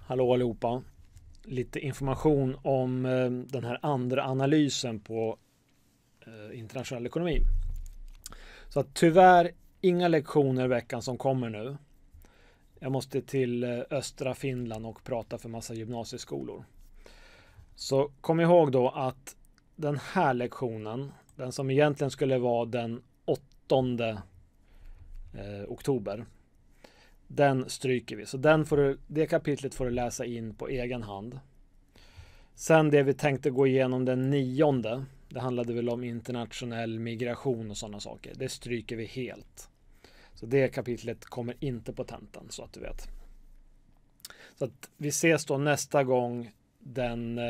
Hallå allihopa. Lite information om den här andra analysen på internationell ekonomi. Så att tyvärr inga lektioner i veckan som kommer nu. Jag måste till östra Finland och prata för massa gymnasieskolor. Så kom ihåg då att den här lektionen, den som egentligen skulle vara den 8 oktober, den stryker vi. Så det kapitlet får du läsa in på egen hand. Sen det vi tänkte gå igenom den 9, det handlade väl om internationell migration och sådana saker. Det stryker vi helt. Så det kapitlet kommer inte på tentan, så att du vet. Så att vi ses då nästa gång den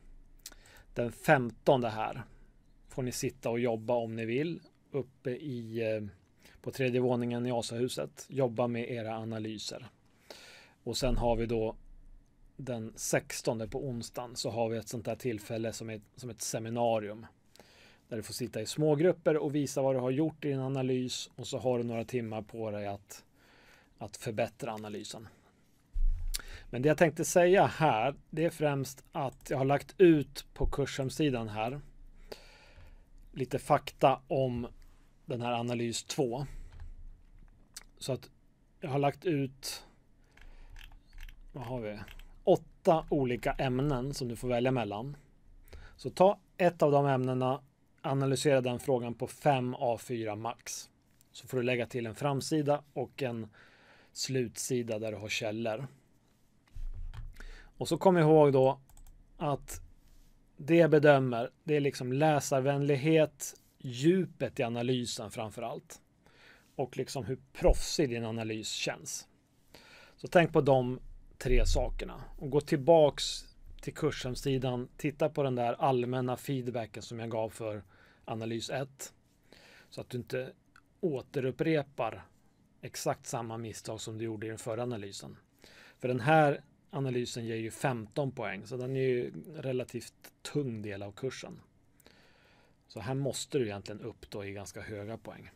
15 här. Får ni sitta och jobba om ni vill uppe på 3:e våningen i Asahuset. Jobba med era analyser. Och sen har vi då den 16 på onsdagen, så har vi ett sånt här tillfälle som ett seminarium. Där du får sitta i små grupper och visa vad du har gjort i din analys. Och så har du några timmar på dig att förbättra analysen. Men det jag tänkte säga här, det är främst att jag har lagt ut på kurshemsidan här lite fakta om den här analys 2. Så att jag har lagt ut 8 olika ämnen som du får välja mellan. Så ta ett av de ämnena, analysera den frågan på 5 A4 max. Så får du lägga till en framsida och en slutsida där du har källor. Och så kom ihåg då att det jag bedömer, det är liksom läsarvänlighet, djupet i analysen framför allt. Och liksom hur proffsig din analys känns. Så tänk på de 3 sakerna. Och gå tillbaks till kurshemsidan. Titta på den där allmänna feedbacken som jag gav för analys 1. Så att du inte återupprepar exakt samma misstag som du gjorde i den förra analysen. För den här analysen ger ju 15 poäng. Så den är ju en relativt tung del av kursen. Så här måste du egentligen upp då i ganska höga poäng.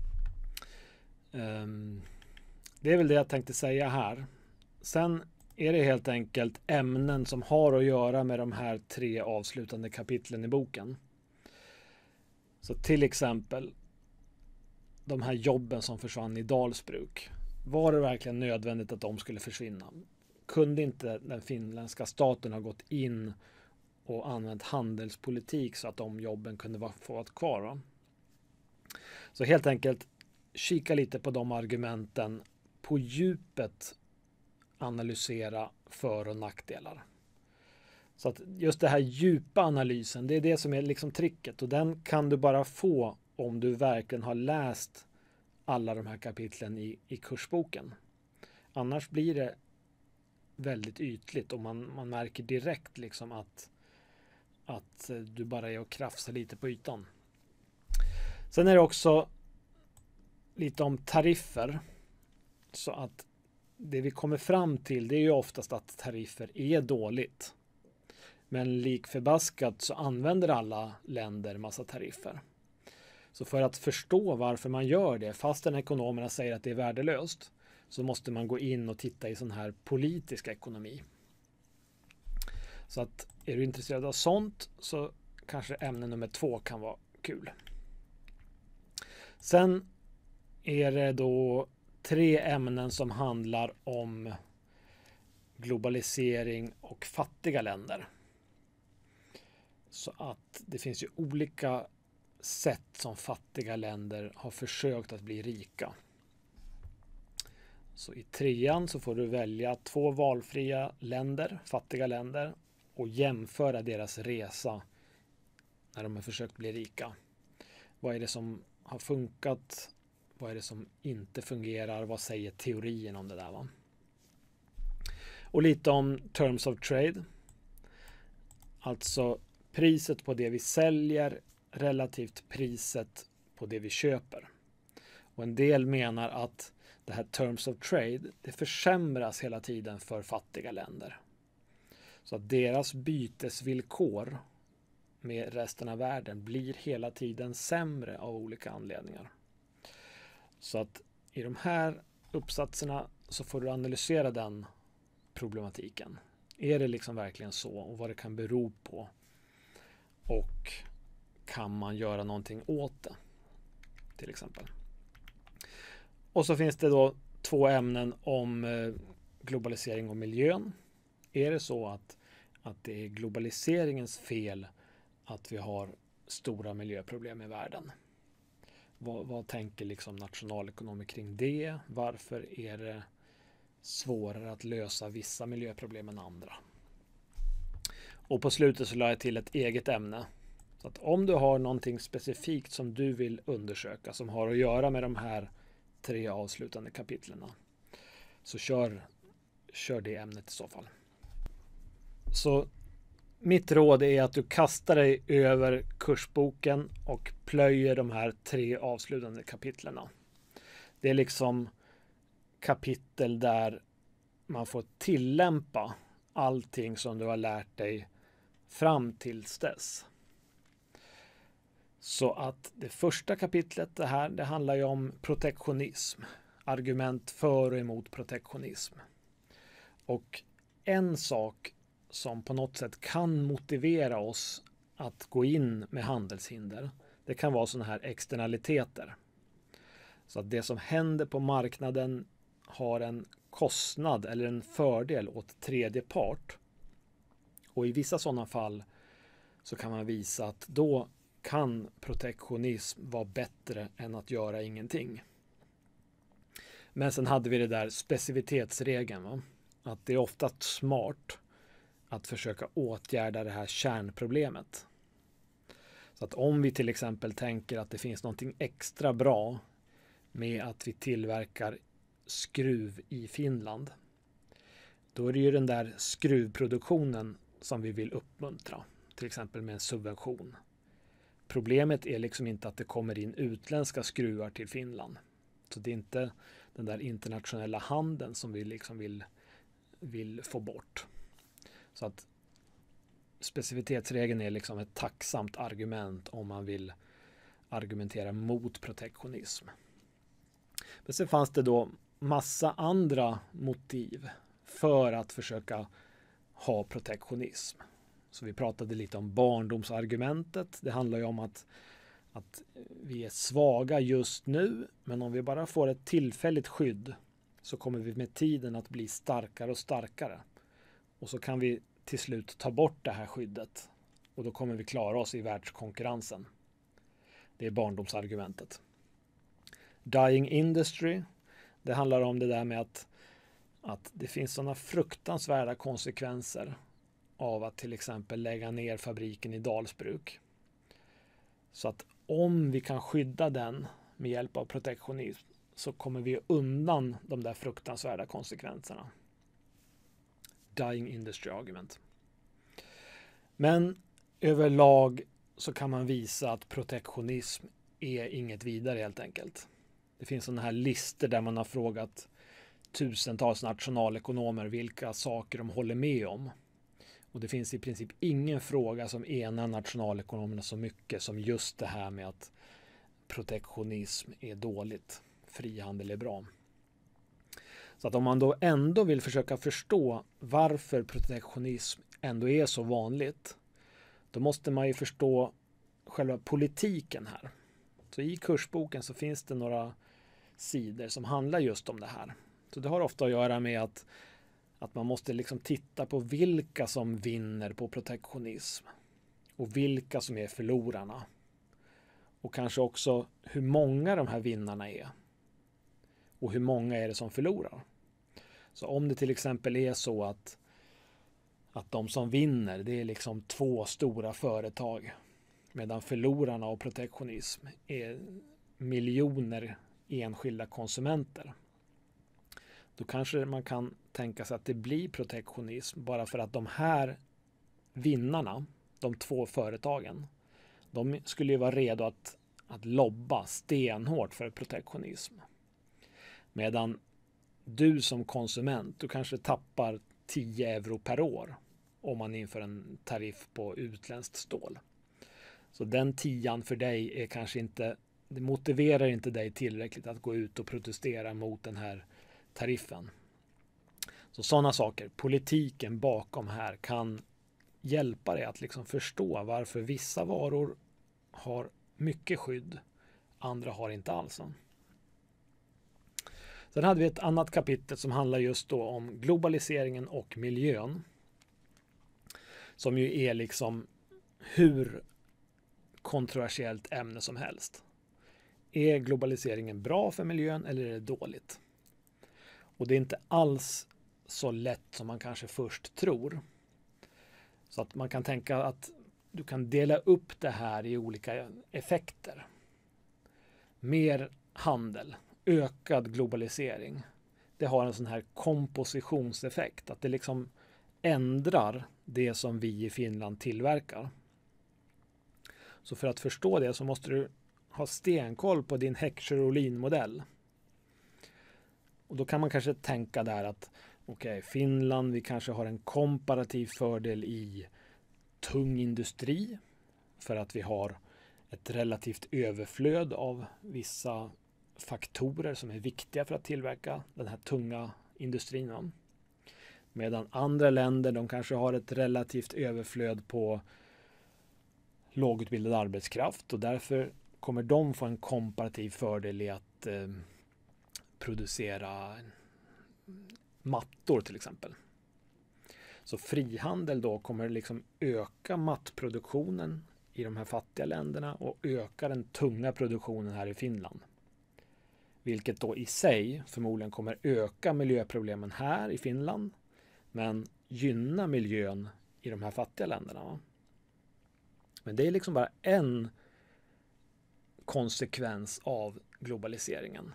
Det är väl det jag tänkte säga här. Sen är det helt enkelt ämnen som har att göra med de här 3 avslutande kapitlen i boken. Så till exempel de här jobben som försvann i Dalsbruk. Var det verkligen nödvändigt att de skulle försvinna? Kunde inte den finländska staten ha gått in och använt handelspolitik så att de jobben kunde få vara kvar? Va? Så helt enkelt kika lite på de argumenten, på djupet analysera för- och nackdelar. Så att just det här djupa analysen, det är det som är liksom tricket, och den kan du bara få om du verkligen har läst alla de här kapitlen i kursboken. Annars blir det väldigt ytligt och man märker direkt liksom att du bara är och krafsar lite på ytan. Sen är det också lite om tariffer. Så att det vi kommer fram till, det är ju oftast att tariffer är dåligt. Men likförbaskat så använder alla länder massa tariffer. Så för att förstå varför man gör det, fastän ekonomerna säger att det är värdelöst, så måste man gå in och titta i sån här politisk ekonomi. Så att är du intresserad av sånt, så kanske ämne nummer 2 kan vara kul. Sen är det då 3 ämnen som handlar om globalisering och fattiga länder. Så att det finns ju olika sätt som fattiga länder har försökt att bli rika. Så i 3:an så får du välja 2 valfria länder, fattiga länder, och jämföra deras resa när de har försökt bli rika. Vad är det som har funkat? Vad är det som inte fungerar? Vad säger teorin om det där? Va? Och lite om terms of trade. Alltså priset på det vi säljer relativt priset på det vi köper. Och en del menar att det här terms of trade, det försämras hela tiden för fattiga länder. Så att deras bytesvillkor med resten av världen blir hela tiden sämre av olika anledningar. Så att i de här uppsatserna så får du analysera den problematiken. Är det liksom verkligen så och vad det kan bero på? Och kan man göra någonting åt det? Till exempel. Och så finns det då 2 ämnen om globalisering och miljön. Är det så att det är globaliseringens fel att vi har stora miljöproblem i världen? Vad tänker liksom nationalekonomer kring det? Varför är det svårare att lösa vissa miljöproblem än andra? Och på slutet så la jag till ett eget ämne. Så att om du har någonting specifikt som du vill undersöka som har att göra med de här 3 avslutande kapitlerna, så kör det ämnet i så fall. Så mitt råd är att du kastar dig över kursboken och plöjer de här 3 avslutande kapitlerna. Det är liksom kapitel där man får tillämpa allting som du har lärt dig fram tills dess. Så att det första kapitlet det handlar ju om protektionism. Argument för och emot protektionism. Och en sak som på något sätt kan motivera oss att gå in med handelshinder, det kan vara sådana här externaliteter. Så att det som händer på marknaden har en kostnad eller en fördel åt tredje part. Och i vissa sådana fall så kan man visa att då kan protektionism vara bättre än att göra ingenting. Men sen hade vi det där specificitetsregeln. Va? Att det är ofta smart att försöka åtgärda det här kärnproblemet. Så att om vi till exempel tänker att det finns någonting extra bra med att vi tillverkar skruv i Finland, då är det ju den där skruvproduktionen som vi vill uppmuntra, till exempel med en subvention. Problemet är liksom inte att det kommer in utländska skruvar till Finland. Så det är inte den där internationella handeln som vi liksom vill få bort. Så att specificitetsregeln är liksom ett tacksamt argument om man vill argumentera mot protektionism. Men sen fanns det då massa andra motiv för att försöka ha protektionism. Så vi pratade lite om barndomsargumentet. Det handlar ju om att vi är svaga just nu, men om vi bara får ett tillfälligt skydd så kommer vi med tiden att bli starkare och starkare. Och så kan vi till slut ta bort det här skyddet och då kommer vi klara oss i världskonkurrensen. Det är barndomsargumentet. Dying industry, det handlar om det där med att det finns sådana fruktansvärda konsekvenser av att till exempel lägga ner fabriken i Dalsbruk. Så att om vi kan skydda den med hjälp av protektionism så kommer vi undan de där fruktansvärda konsekvenserna. Dying industry argument. Men överlag så kan man visa att protektionism är inget vidare helt enkelt. Det finns sådana här listor där man har frågat tusentals nationalekonomer vilka saker de håller med om. Och det finns i princip ingen fråga som enar nationalekonomerna så mycket som just det här med att protektionism är dåligt, frihandel är bra. Så att om man då ändå vill försöka förstå varför protektionism ändå är så vanligt, då måste man ju förstå själva politiken här. Så i kursboken så finns det några sidor som handlar just om det här. Så det har ofta att göra med att man måste liksom titta på vilka som vinner på protektionism och vilka som är förlorarna. Och kanske också hur många de här vinnarna är. Och hur många är det som förlorar. Så om det till exempel är så att de som vinner, det är liksom 2 stora företag. Medan förlorarna av protektionism är miljoner enskilda konsumenter. Då kanske man kan tänka sig att det blir protektionism bara för att de här vinnarna, de 2 företagen, de skulle ju vara redo att lobba stenhårt för protektionism. Medan du som konsument, du kanske tappar 10 euro per år om man inför en tariff på utländskt stål. Så den 10 för dig är kanske inte, det motiverar inte dig tillräckligt att gå ut och protestera mot den här tariffen. Så sådana saker, politiken bakom här kan hjälpa dig att liksom förstå varför vissa varor har mycket skydd, andra har inte alls. Sen hade vi ett annat kapitel som handlar just då om globaliseringen och miljön. Som ju är liksom hur kontroversiellt ämne som helst. Är globaliseringen bra för miljön eller är det dåligt? Och det är inte alls så lätt som man kanske först tror. Så att man kan tänka att du kan dela upp det här i olika effekter. Mer handel, ökad globalisering. Det har en sån här kompositionseffekt. Att det liksom ändrar det som vi i Finland tillverkar. Så för att förstå det så måste du ha stenkoll på din Heckscher-Ohlin-modell. Och då kan man kanske tänka där att Finland, vi kanske har en komparativ fördel i tung industri för att vi har ett relativt överflöd av vissa faktorer som är viktiga för att tillverka den här tunga industrin. Medan andra länder, de kanske har ett relativt överflöd på lågutbildad arbetskraft och därför kommer de få en komparativ fördel i att producera mattor till exempel. Så frihandel då kommer liksom öka mattproduktionen i de här fattiga länderna och öka den tunga produktionen här i Finland. Vilket då i sig förmodligen kommer öka miljöproblemen här i Finland men gynna miljön i de här fattiga länderna. Men det är liksom bara en konsekvens av globaliseringen.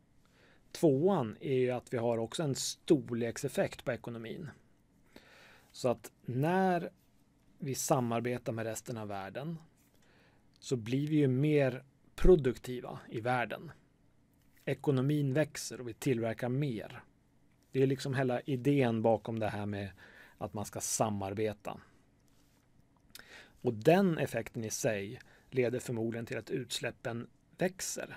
Tvåan är ju att vi har också en storlekseffekt på ekonomin. Så att när vi samarbetar med resten av världen så blir vi ju mer produktiva i världen. Ekonomin växer och vi tillverkar mer. Det är liksom hela idén bakom det här med att man ska samarbeta. Och den effekten i sig leder förmodligen till att utsläppen växer.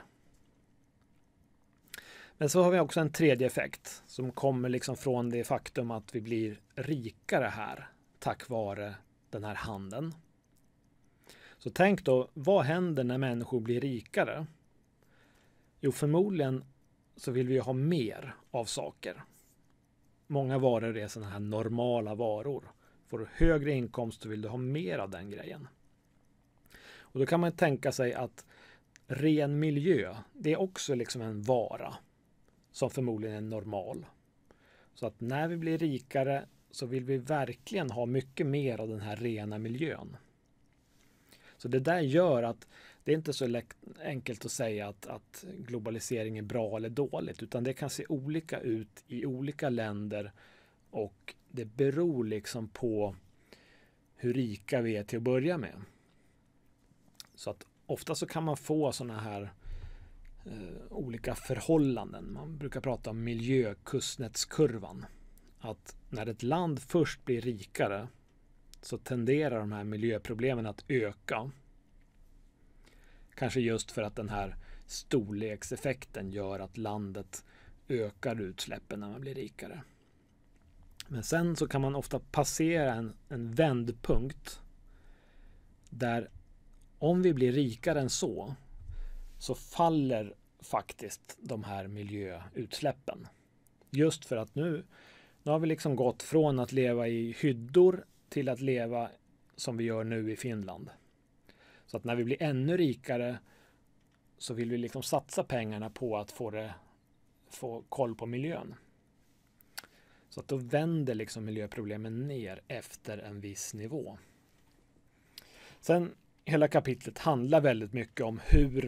Men så har vi också en tredje effekt som kommer liksom från det faktum att vi blir rikare här tack vare den här handeln. Så tänk då, vad händer när människor blir rikare? Jo, förmodligen så vill vi ha mer av saker. Många varor är sådana här normala varor. Får du högre inkomst så vill du ha mer av den grejen. Och då kan man tänka sig att ren miljö, det är också liksom en vara som förmodligen är normal. Så att när vi blir rikare så vill vi verkligen ha mycket mer av den här rena miljön. Så det där gör att det är inte så enkelt att säga att globalisering är bra eller dåligt, utan det kan se olika ut i olika länder och det beror liksom på hur rika vi är till att börja med. Så att ofta så kan man få sådana här olika förhållanden. Man brukar prata om miljökustnätskurvan. Att när ett land först blir rikare så tenderar de här miljöproblemen att öka. Kanske just för att den här storlekseffekten gör att landet ökar utsläppen när man blir rikare. Men sen så kan man ofta passera en vändpunkt där om vi blir rikare än så faller faktiskt de här miljöutsläppen. Just för att nu har vi liksom gått från att leva i hyddor till att leva som vi gör nu i Finland. Så att när vi blir ännu rikare så vill vi liksom satsa pengarna på att få koll på miljön. Så att då vänder liksom miljöproblemen ner efter en viss nivå. Sen hela kapitlet handlar väldigt mycket om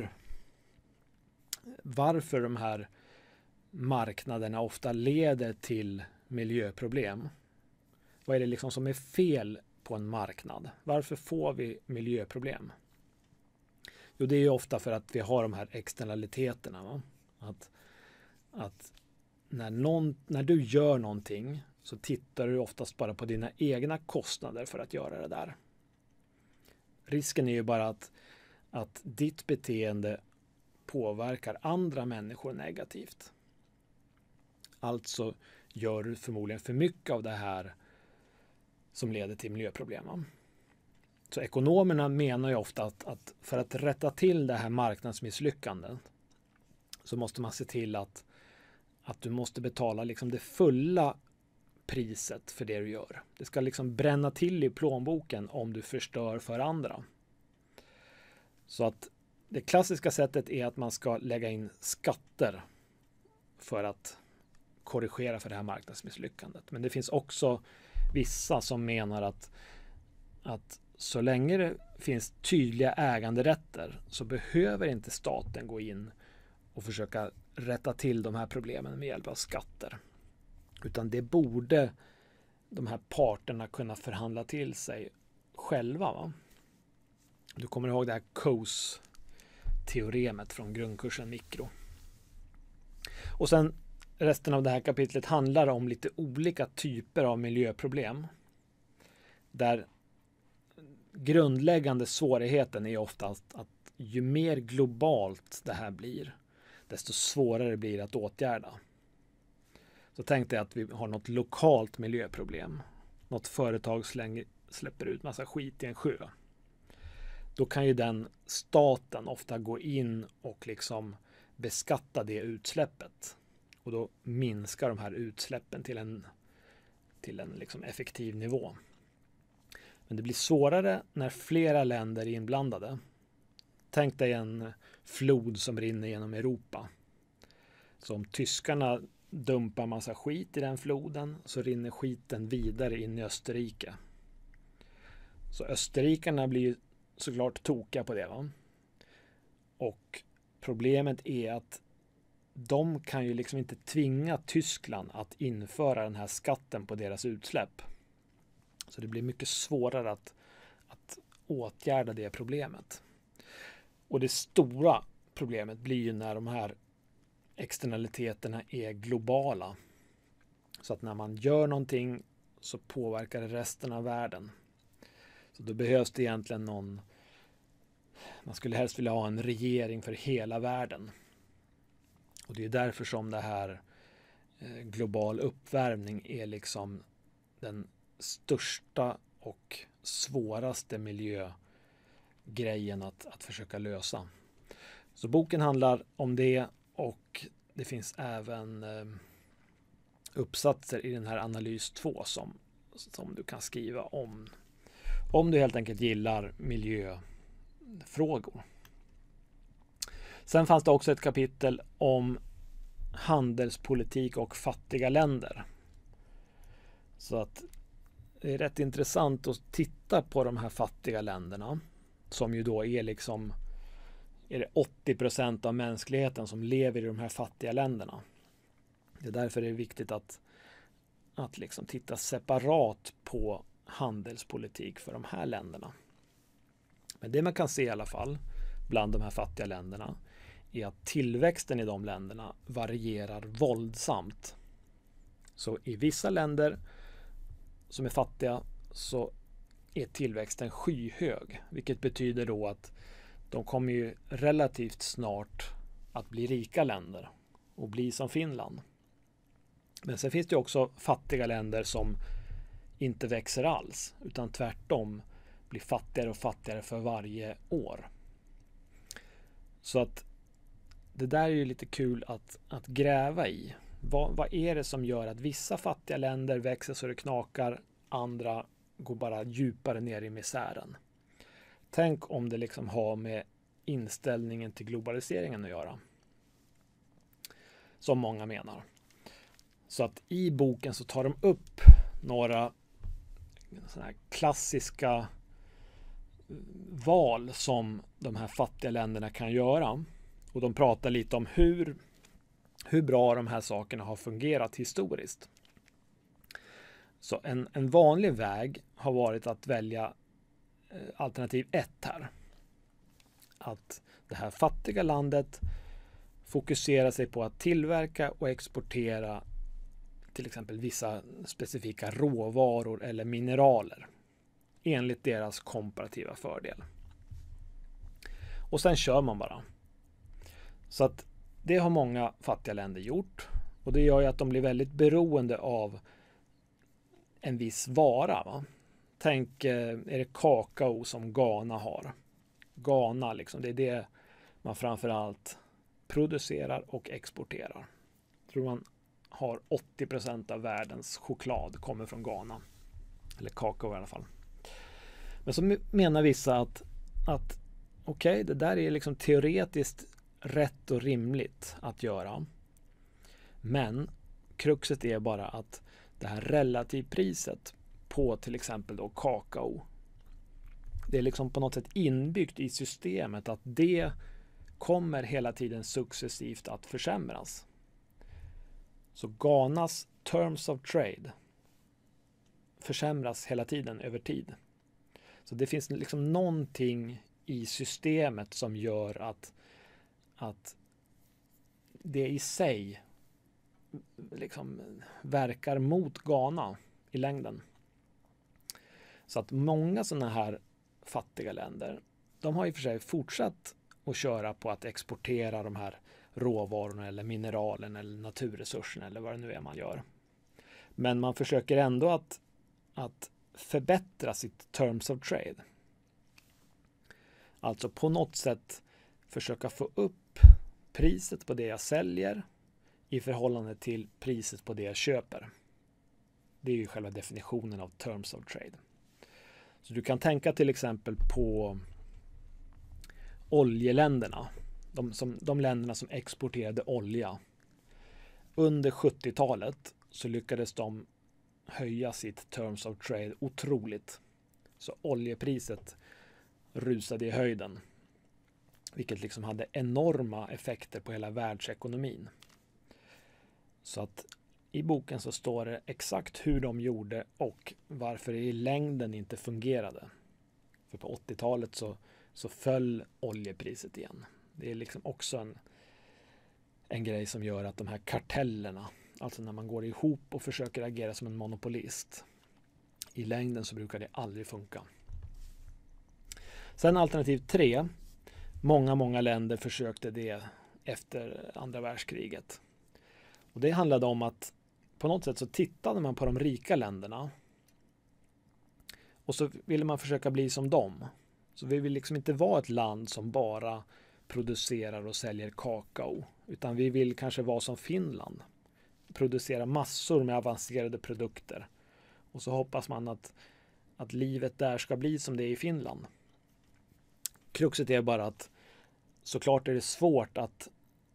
varför de här marknaderna ofta leder till miljöproblem. Vad är det liksom som är fel på en marknad? Varför får vi miljöproblem? Jo, det är ju ofta för att vi har de här externaliteterna. Va? Att när du gör någonting så tittar du oftast bara på dina egna kostnader för att göra det där. Risken är ju bara att ditt beteende påverkar andra människor negativt. Alltså gör du förmodligen för mycket av det här som leder till miljöproblem. Så ekonomerna menar ju ofta att för att rätta till det här marknadsmisslyckandet så måste man se till att du måste betala liksom det fulla priset för det du gör. Det ska liksom bränna till i plånboken om du förstör för andra. Så att det klassiska sättet är att man ska lägga in skatter för att korrigera för det här marknadsmisslyckandet. Men det finns också vissa som menar att så länge det finns tydliga äganderätter så behöver inte staten gå in och försöka rätta till de här problemen med hjälp av skatter. Utan det borde de här parterna kunna förhandla till sig själva. Va? Du kommer ihåg det här Coase-teoremet från grundkursen mikro. Och sen resten av det här kapitlet handlar om lite olika typer av miljöproblem. Där grundläggande svårigheten är ofta att ju mer globalt det här blir, desto svårare blir det att åtgärda. Så tänk dig att vi har något lokalt miljöproblem. Något företag släpper ut massa skit i en sjö. Då kan ju den staten ofta gå in och liksom beskatta det utsläppet. Och då minskar de här utsläppen till en liksom effektiv nivå. Men det blir svårare när flera länder är inblandade. Tänk dig en flod som rinner genom Europa. Så om tyskarna dumpar massa skit i den floden så rinner skiten vidare in i Österrike. Så österrikarna blir såklart tokiga på det. Va? Och problemet är att de kan ju liksom inte tvinga Tyskland att införa den här skatten på deras utsläpp. Så det blir mycket svårare att åtgärda det problemet. Och det stora problemet blir ju när de här externaliteterna är globala. Så att när man gör någonting så påverkar det resten av världen. Så då behövs det egentligen man skulle helst vilja ha en regering för hela världen. Och det är därför som det här global uppvärmning är liksom den största och svåraste miljögrejen att försöka lösa. Så boken handlar om det och det finns även uppsatser i den här analys 2 som du kan skriva om du helt enkelt gillar miljöfrågor. Sen fanns det också ett kapitel om handelspolitik och fattiga länder. Så att det är rätt intressant att titta på de här fattiga länderna som ju då är liksom det 80% av mänskligheten som lever i de här fattiga länderna. Det är därför det är viktigt att liksom titta separat på handelspolitik för de här länderna. Men det man kan se i alla fall bland de här fattiga länderna är att tillväxten i de länderna varierar våldsamt. Så i vissa länder som är fattiga så är tillväxten skyhög, vilket betyder då att de kommer ju relativt snart att bli rika länder och bli som Finland. Men sen finns det också fattiga länder som inte växer alls, utan tvärtom blir fattigare och fattigare för varje år. Så att det där är ju lite kul att gräva i. Vad är det som gör att vissa fattiga länder växer så det knakar, andra går bara djupare ner i misären? Tänk om det liksom har med inställningen till globaliseringen att göra. Som många menar. Så att i boken så tar de upp några såna här klassiska val som de här fattiga länderna kan göra. Och de pratar lite om hur bra de här sakerna har fungerat historiskt. Så en vanlig väg har varit att välja alternativ 1 här. Att det här fattiga landet fokuserar sig på att tillverka och exportera till exempel vissa specifika råvaror eller mineraler enligt deras komparativa fördel. Och sen kör man bara. Så att det har många fattiga länder gjort. Och det gör ju att de blir väldigt beroende av en viss vara. Va? Tänk, är det kakao som Ghana har? Ghana, liksom, det är det man framförallt producerar och exporterar. Jag tror man har 80% av världens choklad kommer från Ghana. Eller kakao i alla fall. Men så menar vissa att okej, det där är liksom teoretiskt rätt och rimligt att göra. Men kruxet är bara att det här relativpriset på till exempel då kakao, det är liksom på något sätt inbyggt i systemet att det kommer hela tiden successivt att försämras. Så Ghanas terms of trade försämras hela tiden över tid. Så det finns liksom någonting i systemet som gör att det i sig liksom verkar mot Ghana i längden. Så att många sådana här fattiga länder, de har i och för sig fortsatt att köra på att exportera de här råvarorna eller mineralen eller naturresurserna eller vad det nu är man gör. Men man försöker ändå att förbättra sitt terms of trade. Alltså på något sätt försöka få upp priset på det jag säljer i förhållande till priset på det jag köper. Det är ju själva definitionen av terms of trade. Så du kan tänka till exempel på oljeländerna. De länderna som exporterade olja. Under 70-talet så lyckades de höja sitt terms of trade otroligt. Så oljepriset rusade i höjden. Vilket liksom hade enorma effekter på hela världsekonomin. Så att i boken så står det exakt hur de gjorde och varför det i längden inte fungerade. För på 80-talet så föll oljepriset igen. Det är liksom också en grej som gör att de här kartellerna, alltså när man går ihop och försöker agera som en monopolist, i längden så brukar det aldrig funka. Sen alternativ 3. Många länder försökte det efter andra världskriget. Och det handlade om att på något sätt så tittade man på de rika länderna och så ville man försöka bli som dem. Så vi vill liksom inte vara ett land som bara producerar och säljer kakao, utan vi vill kanske vara som Finland. Producera massor med avancerade produkter. Och så hoppas man att livet där ska bli som det är i Finland. Kruxet är bara att såklart är det svårt att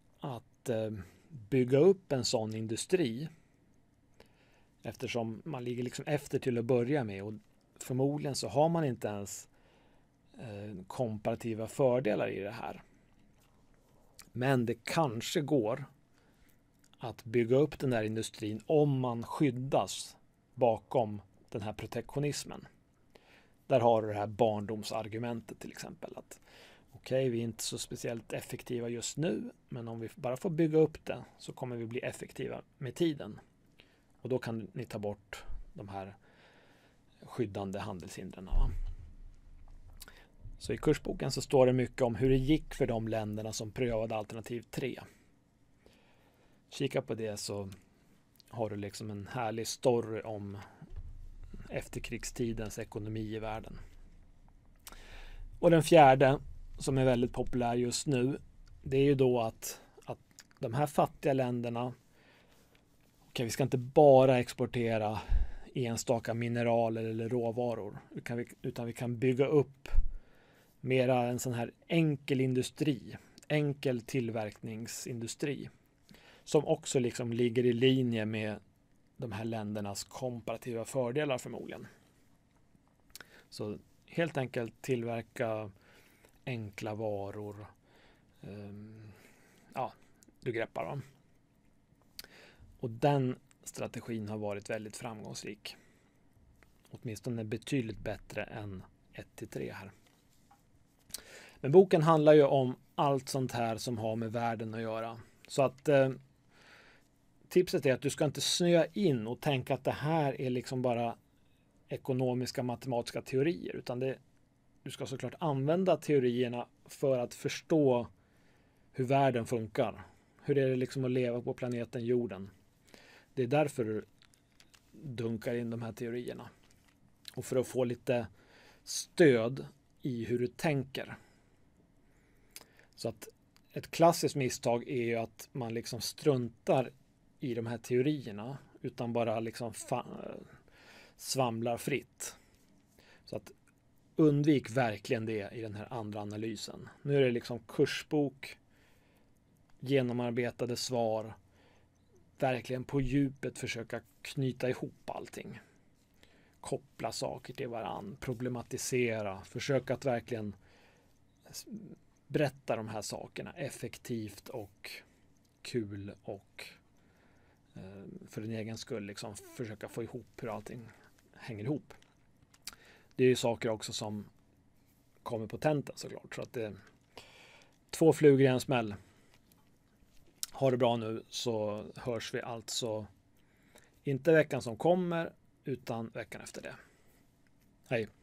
bygga upp en sån industri eftersom man ligger liksom efter till att börja med och förmodligen så har man inte ens komparativa fördelar i det här. Men det kanske går att bygga upp den där industrin om man skyddas bakom den här protektionismen. Där har du det här barndomsargumentet till exempel. Att okej, vi är inte så speciellt effektiva just nu, men om vi bara får bygga upp det så kommer vi bli effektiva med tiden. Och då kan ni ta bort de här skyddande handelshindren. Va? Så i kursboken så står det mycket om hur det gick för de länderna som prövade alternativ 3. Kika på det så har du liksom en härlig story om efterkrigstidens ekonomi i världen. Och den fjärde som är väldigt populär just nu, det är ju då att de här fattiga länderna, vi ska inte bara exportera enstaka mineraler eller råvaror, utan vi kan bygga upp mera en sån här enkel industri, enkel tillverkningsindustri som också liksom ligger i linje med de här ländernas komparativa fördelar förmodligen. Så helt enkelt tillverka enkla varor. Du greppar dem. Och den strategin har varit väldigt framgångsrik. Åtminstone betydligt bättre än 1-3 här. Men boken handlar ju om allt sånt här som har med världen att göra. Så att tipset är att du ska inte snöa in och tänka att det här är liksom bara ekonomiska matematiska teorier, utan du ska såklart använda teorierna för att förstå hur världen funkar. Hur är det liksom att leva på planeten jorden? Det är därför du dunkar in de här teorierna. Och för att få lite stöd i hur du tänker. Så att ett klassiskt misstag är ju att man liksom struntar i de här teorierna utan bara liksom svamlar fritt. Så att undvik verkligen det i den här andra analysen. Nu är det liksom kursbok, genomarbetade svar, verkligen på djupet försöka knyta ihop allting. Koppla saker till varann, problematisera, försöka att verkligen berätta de här sakerna effektivt och kul och för din egen skull liksom försöka få ihop hur allting hänger ihop. Det är ju saker också som kommer på tentan såklart. Så att det är 2 flugor i en smäll. Ha det bra nu, så hörs vi alltså inte veckan som kommer utan veckan efter det. Hej!